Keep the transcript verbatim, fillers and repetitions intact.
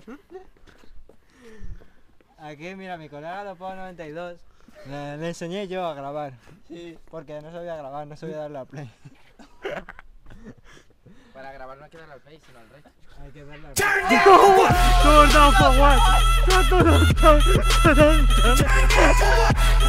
Aquí, mira, mi colega lo pongo noventa y dos. Le, le enseñé yo a grabar. Sí. Porque no sabía grabar, no sabía darle a play. Para grabar no hay que darle al play, sino al rey. Hay que darle a play. Turn down for what? Turn down for what?